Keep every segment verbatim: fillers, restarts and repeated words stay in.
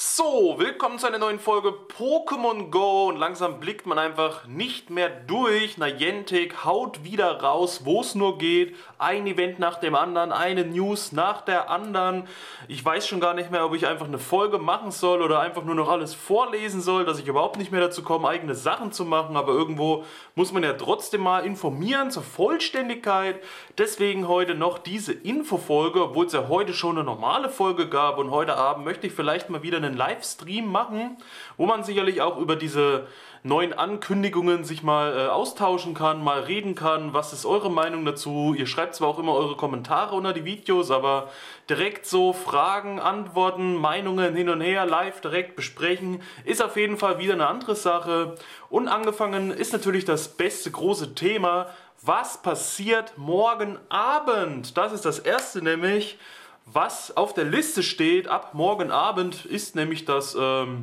So, willkommen zu einer neuen Folge Pokémon Go und langsam blickt man einfach nicht mehr durch. Niantic haut wieder raus, wo es nur geht. Ein Event nach dem anderen, eine News nach der anderen. Ich weiß schon gar nicht mehr, ob ich einfach eine Folge machen soll oder einfach nur noch alles vorlesen soll, dass ich überhaupt nicht mehr dazu komme, eigene Sachen zu machen. Aber irgendwo muss man ja trotzdem mal informieren zur Vollständigkeit. Deswegen heute noch diese Infofolge, obwohl es ja heute schon eine normale Folge gab. Und heute Abend möchte ich vielleicht mal wieder eine Livestream machen, wo man sicherlich auch über diese neuen Ankündigungen sich mal äh, austauschen kann, mal reden kann. Was ist eure Meinung dazu? Ihr schreibt zwar auch immer eure Kommentare unter die Videos, aber direkt so Fragen, Antworten, Meinungen hin und her, live direkt besprechen, ist auf jeden Fall wieder eine andere Sache. Und angefangen ist natürlich das beste große Thema. Was passiert morgen Abend? Das ist das erste nämlich. Was auf der Liste steht ab morgen Abend ist nämlich das ähm,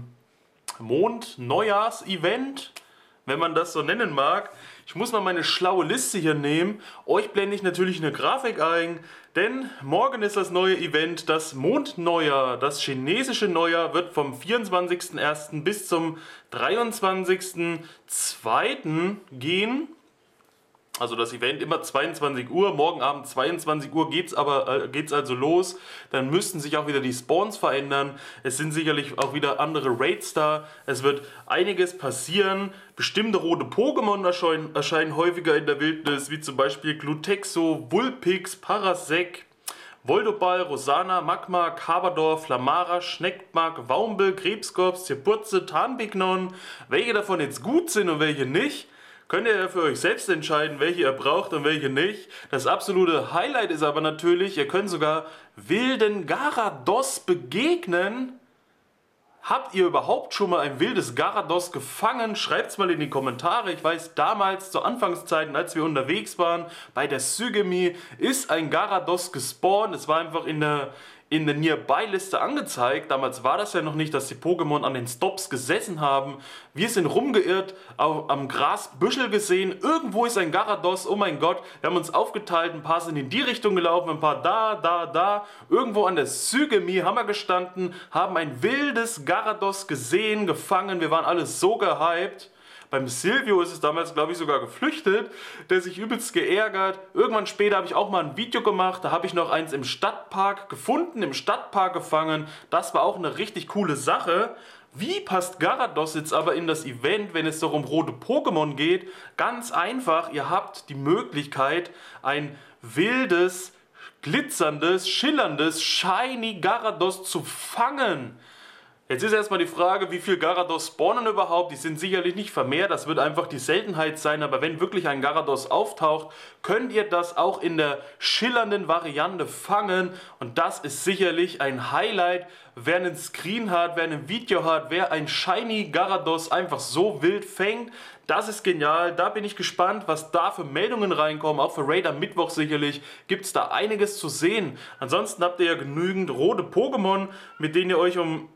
Mond-Neujahrs-Event, wenn man das so nennen mag. Ich muss mal meine schlaue Liste hier nehmen. Euch blende ich natürlich eine Grafik ein, denn morgen ist das neue Event, das Mondneujahr. Das chinesische Neujahr wird vom vierundzwanzigsten ersten bis zum dreiundzwanzigsten zweiten gehen. Also das Event immer zweiundzwanzig Uhr, morgen Abend zweiundzwanzig Uhr geht's aber äh, geht's also los. Dann müssten sich auch wieder die Spawns verändern. Es sind sicherlich auch wieder andere Raids da. Es wird einiges passieren. Bestimmte rote Pokémon erscheinen, erscheinen häufiger in der Wildnis, wie zum Beispiel Glutexo, Vulpix, Parasect, Voldoball, Rosana, Magmar, Carbador, Flamara, Schneckmark, Waumble, Krebskorps, Zirpurze, Tarnpignon. Welche davon jetzt gut sind und welche nicht, könnt ihr ja für euch selbst entscheiden, welche ihr braucht und welche nicht. Das absolute Highlight ist aber natürlich, ihr könnt sogar wilden Garados begegnen. Habt ihr überhaupt schon mal ein wildes Garados gefangen? Schreibt es mal in die Kommentare. Ich weiß, damals zu Anfangszeiten, als wir unterwegs waren, bei der Sygemi ist ein Garados gespawnt. Es war einfach in der in der Nearby-Liste angezeigt. Damals war das ja noch nicht, dass die Pokémon an den Stops gesessen haben. Wir sind rumgeirrt, am Grasbüschel gesehen. Irgendwo ist ein Garados, oh mein Gott. Wir haben uns aufgeteilt, ein paar sind in die Richtung gelaufen, ein paar da, da, da. Irgendwo an der Sygemi haben wir gestanden, haben ein wildes Garados gesehen, gefangen. Wir waren alle so gehypt. Beim Silvio ist es damals, glaube ich, sogar geflüchtet, der sich übelst geärgert. Irgendwann später habe ich auch mal ein Video gemacht, da habe ich noch eins im Stadtpark gefunden, im Stadtpark gefangen. Das war auch eine richtig coole Sache. Wie passt Garados jetzt aber in das Event, wenn es doch um rote Pokémon geht? Ganz einfach, ihr habt die Möglichkeit, ein wildes, glitzerndes, schillerndes, shiny Garados zu fangen. Jetzt ist erstmal die Frage, wie viel Garados spawnen überhaupt. Die sind sicherlich nicht vermehrt, das wird einfach die Seltenheit sein. Aber wenn wirklich ein Garados auftaucht, könnt ihr das auch in der schillernden Variante fangen. Und das ist sicherlich ein Highlight. Wer einen Screen hat, wer ein Video hat, wer ein Shiny Garados einfach so wild fängt, das ist genial. Da bin ich gespannt, was da für Meldungen reinkommen. Auch für Raid am Mittwoch sicherlich gibt es da einiges zu sehen. Ansonsten habt ihr ja genügend rote Pokémon, mit denen ihr euch um...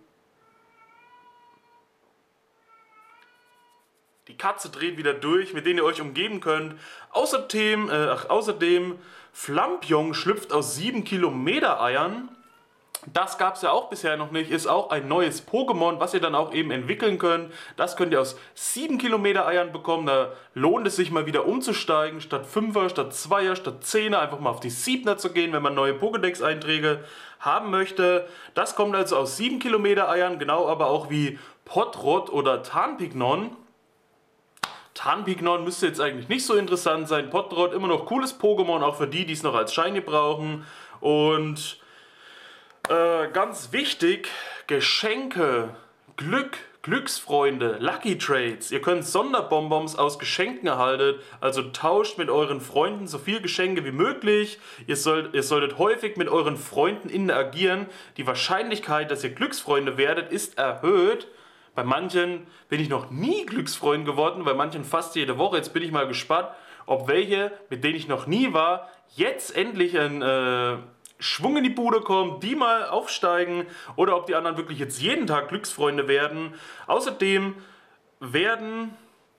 Die Katze dreht wieder durch, mit denen ihr euch umgeben könnt. Außerdem, äh, ach, außerdem Flampion schlüpft aus sieben Kilometer Eiern. Das gab es ja auch bisher noch nicht. Ist auch ein neues Pokémon, was ihr dann auch eben entwickeln könnt. Das könnt ihr aus sieben Kilometer Eiern bekommen. Da lohnt es sich mal wieder umzusteigen. Statt fünfer, statt zweier, statt zehner einfach mal auf die siebener zu gehen, wenn man neue Pokédex-Einträge haben möchte. Das kommt also aus sieben Kilometer Eiern, genau aber auch wie Potrot oder Tarnpignon. Tarnpignon müsste jetzt eigentlich nicht so interessant sein. Potrot immer noch cooles Pokémon, auch für die, die es noch als Shiny brauchen. Und äh, ganz wichtig, Geschenke, Glück, Glücksfreunde, Lucky Trades. Ihr könnt Sonderbonbons aus Geschenken erhalten, also tauscht mit euren Freunden so viel Geschenke wie möglich. Ihr, sollt, ihr solltet häufig mit euren Freunden interagieren. Die Wahrscheinlichkeit, dass ihr Glücksfreunde werdet, ist erhöht. Bei manchen bin ich noch nie Glücksfreund geworden, bei manchen fast jede Woche. Jetzt bin ich mal gespannt, ob welche, mit denen ich noch nie war, jetzt endlich ein äh, Schwung in die Bude kommen, die mal aufsteigen oder ob die anderen wirklich jetzt jeden Tag Glücksfreunde werden. Außerdem werden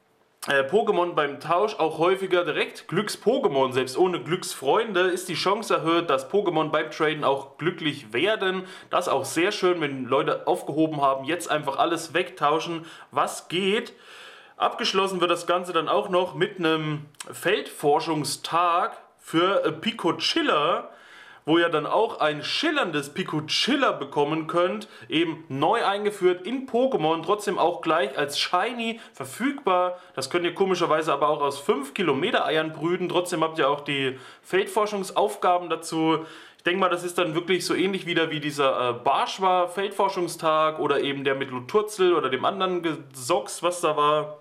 äh, Pokémon beim Tausch auch häufiger direkt Glücks-Pokémon. Selbst ohne Glücksfreunde ist die Chance erhöht, dass Pokémon beim Traden auch glücklich werden. Das ist auch sehr schön, wenn Leute aufgehoben haben, jetzt einfach alles wegtauschen, was geht. Abgeschlossen wird das Ganze dann auch noch mit einem Feldforschungstag für äh, Picochilla, wo ihr dann auch ein schillerndes Picochilla bekommen könnt, eben neu eingeführt in Pokémon, trotzdem auch gleich als Shiny verfügbar. Das könnt ihr komischerweise aber auch aus fünf Kilometer Eiern brüten, trotzdem habt ihr auch die Feldforschungsaufgaben dazu. Ich denke mal, das ist dann wirklich so ähnlich wieder wie dieser äh, Barschwa Feldforschungstag oder eben der mit Luturzel oder dem anderen Gesocks, was da war.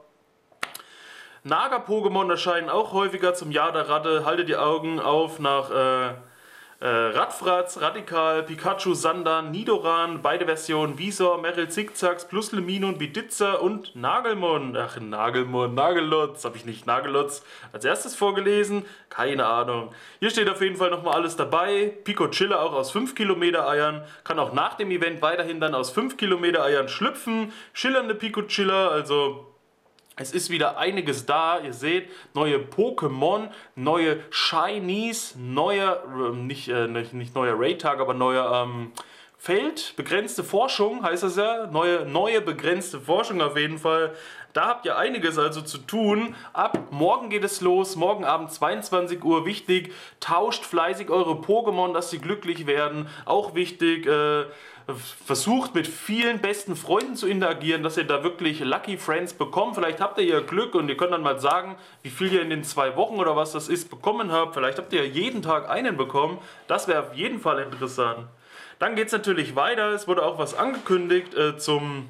Naga-Pokémon erscheinen auch häufiger zum Jahr der Ratte. Haltet die Augen auf nach äh, äh, Radfratz, Radikal, Pikachu, Sander, Nidoran, beide Versionen, Visor, Meryl, Zickzacks, plus Luminun, Biditzer und Nagelmon. Ach, Nagelmon, Nagellotz, habe ich nicht Nagellotz als erstes vorgelesen? Keine Ahnung. Hier steht auf jeden Fall nochmal alles dabei. Picochilla auch aus fünf Kilometer Eiern, kann auch nach dem Event weiterhin dann aus fünf Kilometer Eiern schlüpfen. Schillernde Picochilla, also... Es ist wieder einiges da, ihr seht, neue Pokémon, neue Shinies, neue, äh, nicht, äh, nicht, nicht neuer Raid-Tag, aber neue ähm, Feld, begrenzte Forschung heißt das ja, neue, neue begrenzte Forschung auf jeden Fall. Da habt ihr einiges also zu tun. Ab morgen geht es los, morgen Abend zweiundzwanzig Uhr, wichtig, tauscht fleißig eure Pokémon, dass sie glücklich werden, auch wichtig, äh, versucht mit vielen besten Freunden zu interagieren, dass ihr da wirklich Lucky Friends bekommt. Vielleicht habt ihr ja Glück und ihr könnt dann mal sagen, wie viel ihr in den zwei Wochen oder was das ist bekommen habt. Vielleicht habt ihr ja jeden Tag einen bekommen. Das wäre auf jeden Fall interessant. Dann geht es natürlich weiter. Es wurde auch was angekündigt äh, zum,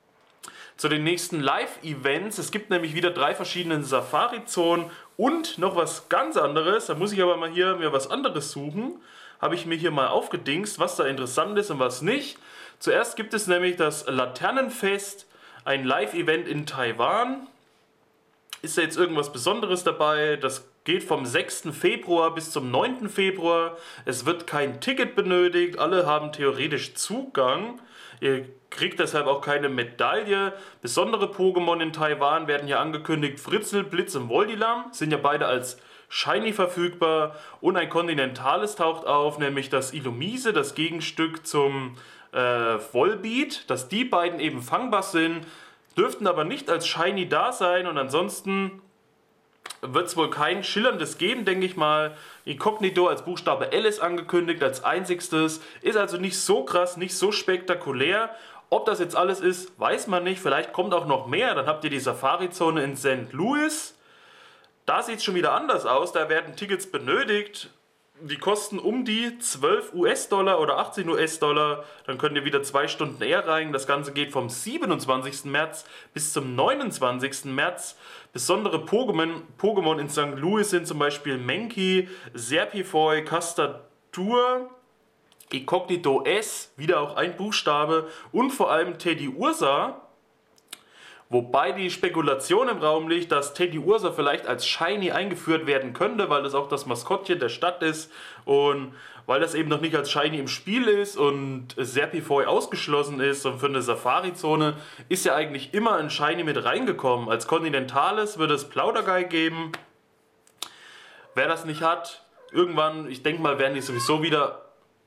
zu den nächsten Live-Events. Es gibt nämlich wieder drei verschiedene Safari-Zonen und noch was ganz anderes. Da muss ich aber mal hier mir was anderes suchen. Habe ich mir hier mal aufgedingst, was da interessant ist und was nicht. Zuerst gibt es nämlich das Laternenfest, ein Live-Event in Taiwan. Ist da jetzt irgendwas Besonderes dabei? Das geht vom sechsten Februar bis zum neunten Februar. Es wird kein Ticket benötigt, alle haben theoretisch Zugang. Ihr kriegt deshalb auch keine Medaille. Besondere Pokémon in Taiwan werden hier angekündigt. Fritzel, Blitz und Voldilam sind ja beide als Shiny verfügbar und ein kontinentales taucht auf, nämlich das Illumise, das Gegenstück zum äh, Volbeat, dass die beiden eben fangbar sind, dürften aber nicht als Shiny da sein und ansonsten wird es wohl kein schillerndes geben, denke ich mal. Inkognito als Buchstabe L ist angekündigt, als einzigstes, ist also nicht so krass, nicht so spektakulär. Ob das jetzt alles ist, weiß man nicht, vielleicht kommt auch noch mehr, dann habt ihr die Safari-Zone in Sankt Louis. Da sieht es schon wieder anders aus, da werden Tickets benötigt, die kosten um die zwölf US-Dollar oder achtzehn US-Dollar, dann könnt ihr wieder zwei Stunden eher rein. Das Ganze geht vom siebenundzwanzigsten März bis zum neunundzwanzigsten März. Besondere Pokémon, Pokémon in Sankt Louis sind zum Beispiel Mankey, Serpifoy, Castatur, Inkognito S, wieder auch ein Buchstabe und vor allem Teddiursa. Wobei die Spekulation im Raum liegt, dass Teddiursa vielleicht als Shiny eingeführt werden könnte, weil das auch das Maskottchen der Stadt ist und weil das eben noch nicht als Shiny im Spiel ist und Serpifoy ausgeschlossen ist und für eine Safari-Zone ist ja eigentlich immer ein Shiny mit reingekommen. Als Kontinentales wird es Plauderguy geben. Wer das nicht hat, irgendwann, ich denke mal, werden die sowieso wieder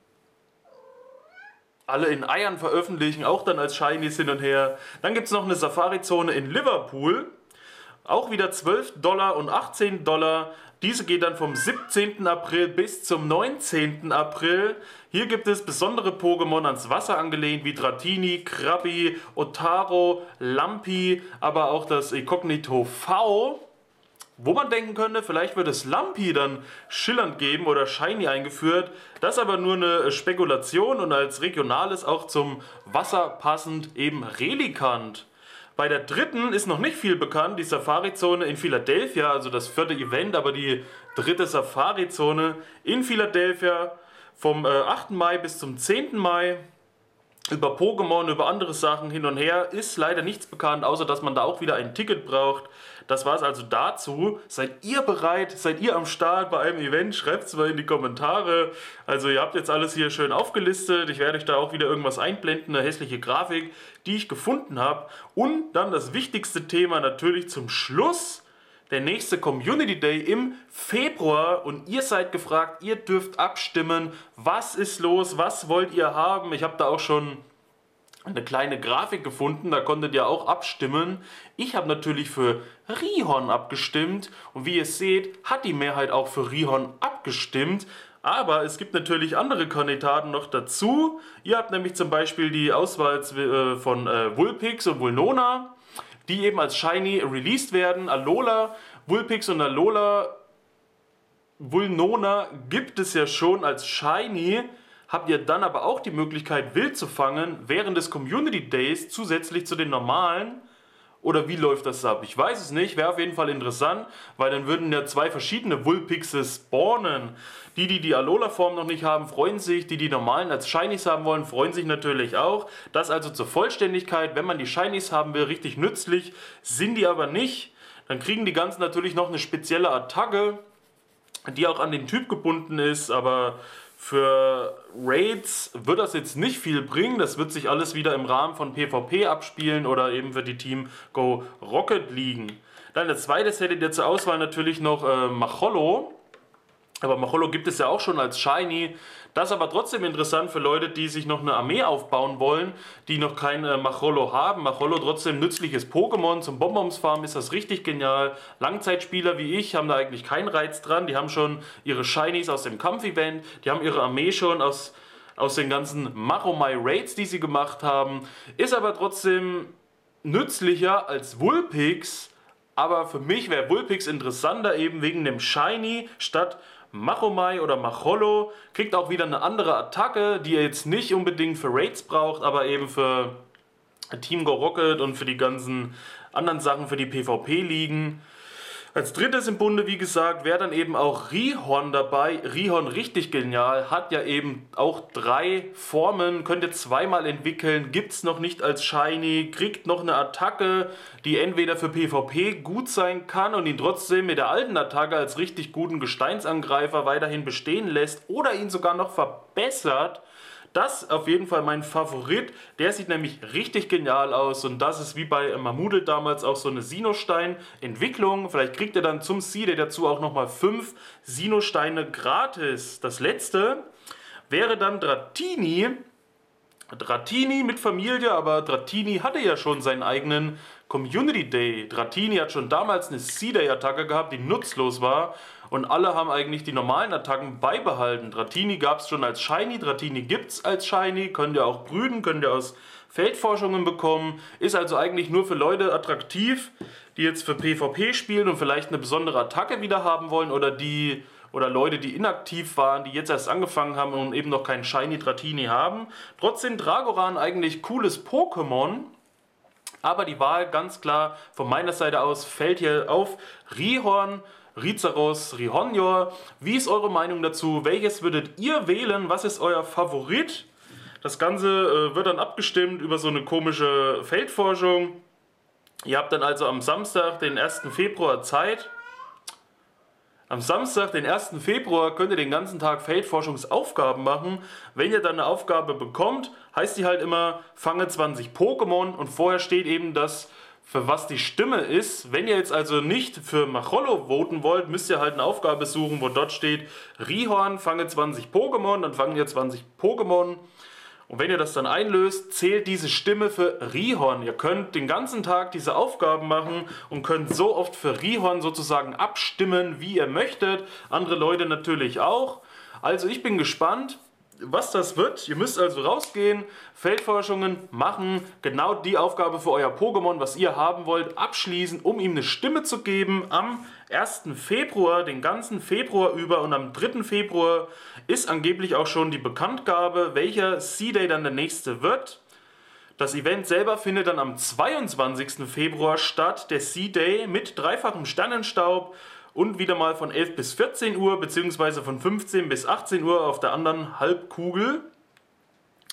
alle in Eiern veröffentlichen, auch dann als Shinies hin und her. Dann gibt es noch eine Safari-Zone in Liverpool, auch wieder zwölf Dollar und achtzehn Dollar. Diese geht dann vom siebzehnten April bis zum neunzehnten April. Hier gibt es besondere Pokémon ans Wasser angelehnt, wie Dratini, Krabby, Otaro, Lampi, aber auch das Inkognito V. Wo man denken könnte, vielleicht wird es Lampi dann schillernd geben oder Shiny eingeführt. Das ist aber nur eine Spekulation und als regionales auch zum Wasser passend eben Relikant. Bei der dritten ist noch nicht viel bekannt, die Safari-Zone in Philadelphia, also das vierte Event, aber die dritte Safari-Zone in Philadelphia vom äh, achten Mai bis zum zehnten Mai. Über Pokémon, über andere Sachen hin und her ist leider nichts bekannt, außer dass man da auch wieder ein Ticket braucht. Das war es also dazu. Seid ihr bereit? Seid ihr am Start bei einem Event? Schreibt es mal in die Kommentare. Also ihr habt jetzt alles hier schön aufgelistet. Ich werde euch da auch wieder irgendwas einblenden, eine hässliche Grafik, die ich gefunden habe. Und dann das wichtigste Thema natürlich zum Schluss. Der nächste Community Day im Februar und ihr seid gefragt, ihr dürft abstimmen, was ist los, was wollt ihr haben. Ich habe da auch schon eine kleine Grafik gefunden, da konntet ihr auch abstimmen. Ich habe natürlich für Rihorn abgestimmt und wie ihr seht, hat die Mehrheit auch für Rihorn abgestimmt. Aber es gibt natürlich andere Kandidaten noch dazu. Ihr habt nämlich zum Beispiel die Auswahl von Vulpix und Vulnona, die eben als Shiny released werden. Alola, Vulpix und Alola, Vulnona gibt es ja schon als Shiny. Habt ihr dann aber auch die Möglichkeit, wild zu fangen während des Community Days zusätzlich zu den normalen? Oder wie läuft das ab? Ich weiß es nicht, wäre auf jeden Fall interessant, weil dann würden ja zwei verschiedene Vulpixe spawnen. Die, die die Alola-Form noch nicht haben, freuen sich. Die, die normalen als Shinies haben wollen, freuen sich natürlich auch. Das also zur Vollständigkeit, wenn man die Shinies haben will, richtig nützlich. Sind die aber nicht, dann kriegen die ganzen natürlich noch eine spezielle Attacke, die auch an den Typ gebunden ist, aber für Raids wird das jetzt nicht viel bringen, das wird sich alles wieder im Rahmen von PvP abspielen oder eben für die Team Go Rocket liegen. Dann als zweites hättet ihr zur Auswahl natürlich noch äh, Machollo. Aber Machollo gibt es ja auch schon als Shiny. Das ist aber trotzdem interessant für Leute, die sich noch eine Armee aufbauen wollen, die noch kein äh, Machollo haben. Machollo trotzdem nützliches Pokémon. Zum Bonbons Farm ist das richtig genial. Langzeitspieler wie ich haben da eigentlich keinen Reiz dran. Die haben schon ihre Shinies aus dem Kampf-Event. Die haben ihre Armee schon aus, aus den ganzen Machomai Raids, die sie gemacht haben. Ist aber trotzdem nützlicher als Vulpix. Aber für mich wäre Vulpix interessanter eben wegen dem Shiny statt Machomai oder Machollo. Kriegt auch wieder eine andere Attacke, die ihr jetzt nicht unbedingt für Raids braucht, aber eben für Team Go Rocket und für die ganzen anderen Sachen, für die PvP-Ligen. Als drittes im Bunde, wie gesagt, wäre dann eben auch Rihorn dabei. Rihorn richtig genial, hat ja eben auch drei Formen, könnt ihr zweimal entwickeln, gibt es noch nicht als Shiny, kriegt noch eine Attacke, die entweder für PvP gut sein kann und ihn trotzdem mit der alten Attacke als richtig guten Gesteinsangreifer weiterhin bestehen lässt oder ihn sogar noch verbessert. Das ist auf jeden Fall mein Favorit, der sieht nämlich richtig genial aus und das ist wie bei Mammudel damals auch so eine Sinnostein-Entwicklung. Vielleicht kriegt ihr dann zum Seed dazu auch nochmal fünf Sinnosteine gratis. Das letzte wäre dann Dratini. Dratini mit Familie, aber Dratini hatte ja schon seinen eigenen Community Day. Dratini hat schon damals eine C-Day-Attacke gehabt, die nutzlos war. Und alle haben eigentlich die normalen Attacken beibehalten. Dratini gab es schon als Shiny, Dratini gibt es als Shiny, könnt ihr auch brüten, könnt ihr aus Feldforschungen bekommen. Ist also eigentlich nur für Leute attraktiv, die jetzt für PvP spielen und vielleicht eine besondere Attacke wieder haben wollen oder die oder Leute, die inaktiv waren, die jetzt erst angefangen haben und eben noch keinen Shiny Dratini haben. Trotzdem Dragoran eigentlich cooles Pokémon. Aber die Wahl ganz klar von meiner Seite aus fällt hier auf Rihorn, Rizaros, Rihornjor. Wie ist eure Meinung dazu? Welches würdet ihr wählen? Was ist euer Favorit? Das Ganze äh, wird dann abgestimmt über so eine komische Feldforschung. Ihr habt dann also am Samstag, den ersten Februar Zeit. Am Samstag, den ersten Februar, könnt ihr den ganzen Tag Feldforschungsaufgaben machen. Wenn ihr dann eine Aufgabe bekommt, heißt die halt immer, fange zwanzig Pokémon und vorher steht eben das, für was die Stimme ist. Wenn ihr jetzt also nicht für Machollo voten wollt, müsst ihr halt eine Aufgabe suchen, wo dort steht, Rihorn, fange zwanzig Pokémon, dann fangen ihr zwanzig Pokémon. Und wenn ihr das dann einlöst, zählt diese Stimme für Rihorn. Ihr könnt den ganzen Tag diese Aufgaben machen und könnt so oft für Rihorn sozusagen abstimmen, wie ihr möchtet. Andere Leute natürlich auch. Also ich bin gespannt, was das wird. Ihr müsst also rausgehen, Feldforschungen machen, genau die Aufgabe für euer Pokémon, was ihr haben wollt, abschließen, um ihm eine Stimme zu geben. Am ersten Februar, den ganzen Februar über und am dritten Februar ist angeblich auch schon die Bekanntgabe, welcher C-Day dann der nächste wird. Das Event selber findet dann am zweiundzwanzigsten Februar statt, der C-Day mit dreifachem Sternenstaub. Und wieder mal von elf bis vierzehn Uhr, beziehungsweise von fünfzehn bis achtzehn Uhr auf der anderen Halbkugel.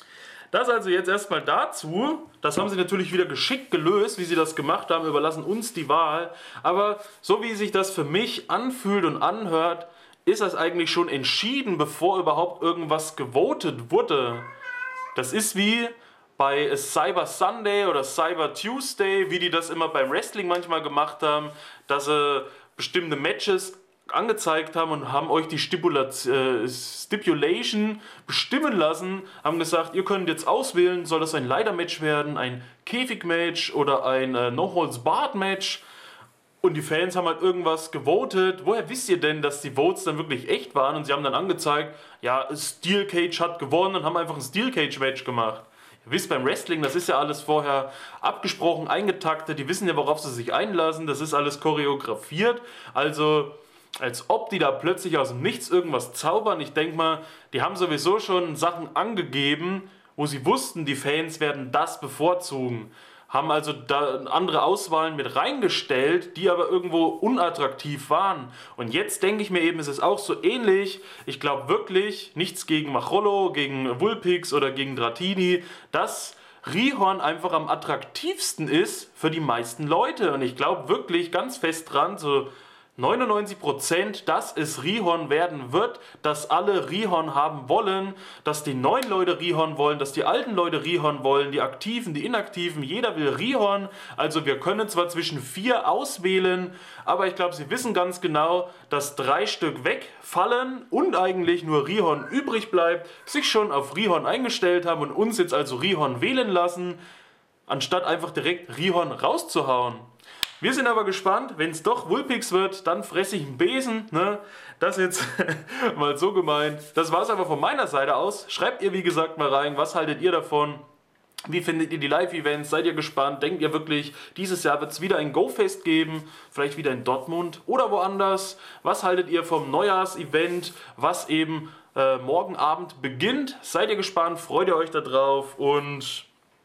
Das also jetzt erstmal dazu. Das haben sie natürlich wieder geschickt gelöst, wie sie das gemacht haben, überlassen uns die Wahl. Aber so wie sich das für mich anfühlt und anhört, ist das eigentlich schon entschieden, bevor überhaupt irgendwas gewotet wurde. Das ist wie bei Cyber Sunday oder Cyber Tuesday, wie die das immer beim Wrestling manchmal gemacht haben, dass sie bestimmte Matches angezeigt haben und haben euch die Stipulation, äh, Stipulation bestimmen lassen, haben gesagt, ihr könnt jetzt auswählen, soll das ein Leitermatch werden, ein Käfigmatch oder ein äh, No-Holds-Barred-Match. Und die Fans haben halt irgendwas gewotet. Woher wisst ihr denn, dass die Votes dann wirklich echt waren? Und sie haben dann angezeigt, ja, Steel Cage hat gewonnen und haben einfach ein Steel Cage Match gemacht. Ihr wisst, beim Wrestling, das ist ja alles vorher abgesprochen, eingetaktet. Die wissen ja, worauf sie sich einlassen. Das ist alles choreografiert. Also, als ob die da plötzlich aus dem Nichts irgendwas zaubern. Ich denke mal, die haben sowieso schon Sachen angegeben, wo sie wussten, die Fans werden das bevorzugen. Haben also da andere Auswahlen mit reingestellt, die aber irgendwo unattraktiv waren. Und jetzt denke ich mir eben, es ist auch so ähnlich. Ich glaube wirklich, nichts gegen Machollo, gegen Vulpix oder gegen Dratini, dass Rihorn einfach am attraktivsten ist für die meisten Leute. Und ich glaube wirklich ganz fest dran, so neunundneunzig Prozent, dass es Rihorn werden wird, dass alle Rihorn haben wollen, dass die neuen Leute Rihorn wollen, dass die alten Leute Rihorn wollen, die Aktiven, die Inaktiven, jeder will Rihorn. Also wir können zwar zwischen vier auswählen, aber ich glaube, sie wissen ganz genau, dass drei Stück wegfallen und eigentlich nur Rihorn übrig bleibt, sich schon auf Rihorn eingestellt haben und uns jetzt also Rihorn wählen lassen, anstatt einfach direkt Rihorn rauszuhauen. Wir sind aber gespannt, wenn es doch Vulpix wird, dann fresse ich einen Besen. Ne? Das jetzt mal so gemeint. Das war es aber von meiner Seite aus. Schreibt ihr wie gesagt mal rein, was haltet ihr davon? Wie findet ihr die Live-Events? Seid ihr gespannt? Denkt ihr wirklich, dieses Jahr wird es wieder ein Go-Fest geben? Vielleicht wieder in Dortmund oder woanders? Was haltet ihr vom Neujahrs-Event, was eben äh, morgen Abend beginnt? Seid ihr gespannt? Freut ihr euch darauf? Und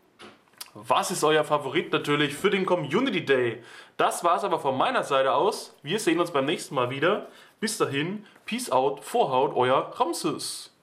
was ist euer Favorit natürlich für den Community Day? Das war es aber von meiner Seite aus. Wir sehen uns beim nächsten Mal wieder. Bis dahin, Peace out, Vorhaut, euer Ramses.